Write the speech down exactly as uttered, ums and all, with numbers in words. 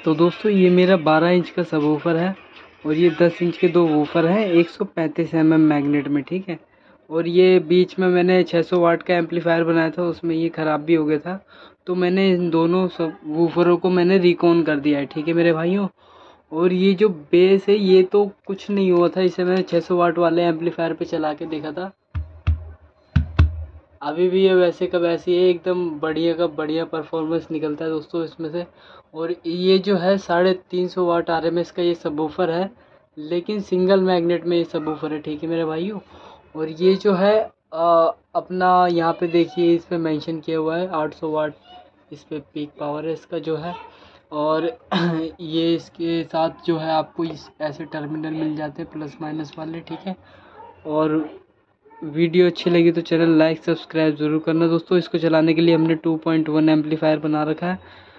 तो दोस्तों ये मेरा बारह इंच का सबवूफर है और ये दस इंच के दो वूफर हैं एक सौ पैंतीस एम एम मैग्नेट में, ठीक है। और ये बीच में मैंने छह सौ वाट का एम्पलीफायर बनाया था, उसमें ये ख़राब भी हो गया था, तो मैंने इन दोनों सब वूफरों को मैंने रिकॉन कर दिया है, ठीक है मेरे भाइयों। और ये जो बेस है ये तो कुछ नहीं हुआ था, इसे मैंने छह सौ वाट वाले एम्पलीफायर पे चला के देखा था, अभी भी ये वैसे का वैसे ही एकदम बढ़िया का बढ़िया परफॉर्मेंस निकलता है दोस्तों इसमें से। और ये जो है साढ़े तीन सौ वाट आर एम एस का ये सबवूफर है, लेकिन सिंगल मैग्नेट में ये सबवूफर है, ठीक है मेरे भाइयों। और ये जो है आ, अपना यहाँ पे देखिए इस पे मेंशन किया हुआ है आठ सौ वाट, इस पे पीक पावर है इसका जो है। और ये इसके साथ जो है आपको इस ऐसे टर्मिनल मिल जाते हैं प्लस माइनस वाले, ठीक है। और वीडियो अच्छी लगी तो चैनल लाइक सब्सक्राइब ज़रूर करना दोस्तों। इसको चलाने के लिए हमने टू पॉइंट वन एम्पलीफायर बना रखा है।